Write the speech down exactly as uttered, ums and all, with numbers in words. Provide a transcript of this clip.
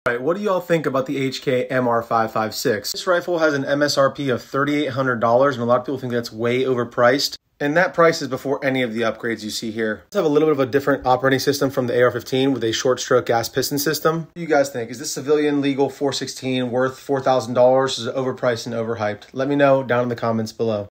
All right, what do y'all think about the H K M R five five six? This rifle has an M S R P of thirty-eight hundred dollars, and a lot of people think that's way overpriced. And that price is before any of the upgrades you see here. Let's have a little bit of a different operating system from the A R fifteen with a short stroke gas piston system. What do you guys think? Is this civilian legal four sixteen worth four thousand dollars? Is it overpriced and overhyped? Let me know down in the comments below.